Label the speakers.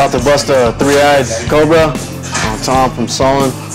Speaker 1: About to bust a three-eyed cobra on Tom from Solon.